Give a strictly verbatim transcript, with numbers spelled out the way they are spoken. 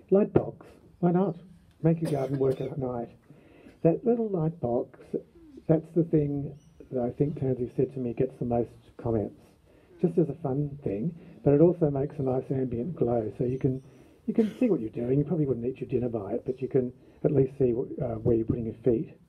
Light box. Why not? Make your garden work at night. That little light box, that's the thing that I think Tansy said to me gets the most comments. Just as a fun thing, but it also makes a nice ambient glow. So you can you can see what you're doing. You probably wouldn't eat your dinner by it, but you can at least see what, uh, where you're putting your feet.